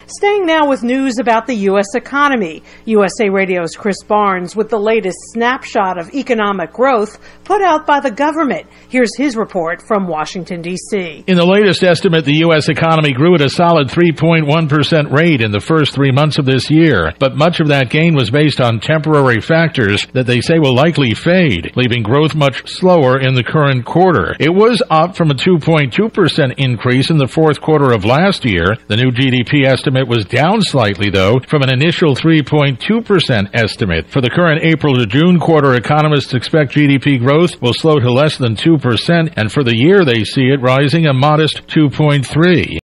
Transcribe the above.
Staying now with news about the U.S. economy. USA Radio's Chris Barnes with the latest snapshot of economic growth put out by the government. Here's his report from Washington, D.C. In the latest estimate, the U.S. economy grew at a solid 3.1% rate in the first 3 months of this year, but much of that gain was based on temporary factors that they say will likely fade, leaving growth much slower in the current quarter. It was up from a 2.2% increase in the fourth quarter of last year. The new GDP estimate was down slightly, though, from an initial 3.2% estimate. For the current April to June quarter, economists expect GDP growth will slow to less than 2%, and for the year they see it rising a modest 2.3%.